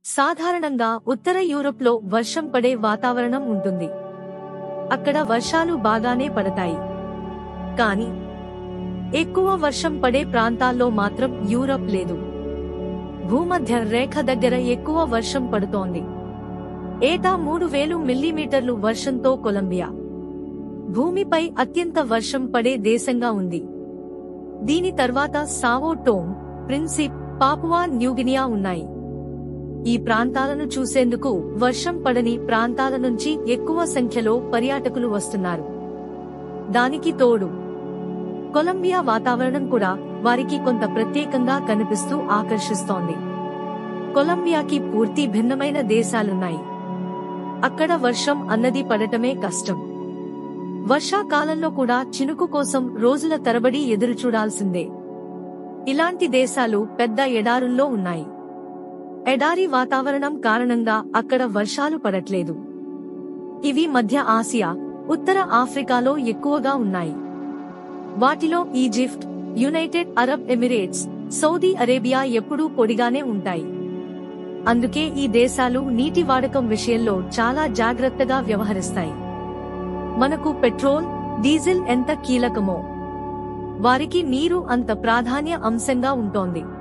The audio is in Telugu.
సాధారణంగా ఉత్తర యూరోప్లో వర్షం పడే వాతావరణం ఉంటుంది. అక్కడ వర్షాలు బాగానే పడతాయి. కానీ ఎక్కువ వర్షం పడే ప్రాంతాల్లో మాత్రం యూరప్ లేదు. భూమధ్య రేఖ దగ్గర ఎక్కువ వర్షం పడుతోంది. ఏటా 3000 మిల్లీమీటర్లు వర్షంతో కొలంబియా భూమిపై అత్యంత వర్షం పడే దేశంగా ఉంది. దీని తర్వాత Sao Tome, Principe, Papua New Guinea ఉన్నాయి. ఈ ప్రాంతాలను చూసేందుకు వర్షం పడని ప్రాంతాల నుంచి ఎక్కువ సంఖ్యలో పర్యాటకులు వస్తున్నారు. దానికి తోడు కొలంబియా వాతావరణం కూడా వారికి కొంత ప్రత్యేకంగా కనిపిస్తూ ఆకర్షిస్తోంది. కొలంబియాకి పూర్తి భిన్నమైన దేశాలున్నాయి. అక్కడ వర్షం అన్నది పడటమే కష్టం. వర్షాకాలంలో కూడా చినుకు కోసం రోజుల తరబడి ఎదురుచూడాల్సిందే. ఇలాంటి దేశాలు పెద్ద ఎడారుల్లో ఉన్నాయి. ఎడారి వాతావరణం కారణంగా అక్కడ వర్షాలు పడట్లేదు. ఇవి మధ్య ఆసియా, ఉత్తర ఆఫ్రికాలో ఎక్కువగా ఉన్నాయి. వాటిలో Egypt, United Arab Emirates, Saudi Arabia ఎప్పుడూ పొడిగానే ఉంటాయి. అందుకే ఈ దేశాలు నీటి వాడకం విషయంలో చాలా జాగ్రత్తగా వ్యవహరిస్తాయి. మనకు పెట్రోల్, డీజిల్ ఎంత కీలకమో వారికి నీరు అంత ప్రాధాన్య అంశంగా ఉంటోంది.